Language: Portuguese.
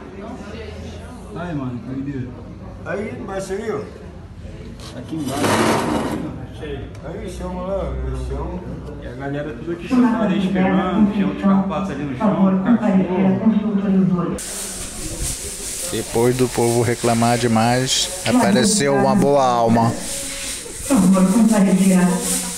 Aí, mano, que doideira. Aí embaixo aí, ó. Aqui embaixo. Aí chama lá, chama. E a galera tudo aqui sentada aí esperando, tinha uns carpatos ali no chão, cachorro. Depois do povo reclamar demais, apareceu uma boa alma. Por favor, comparecerá.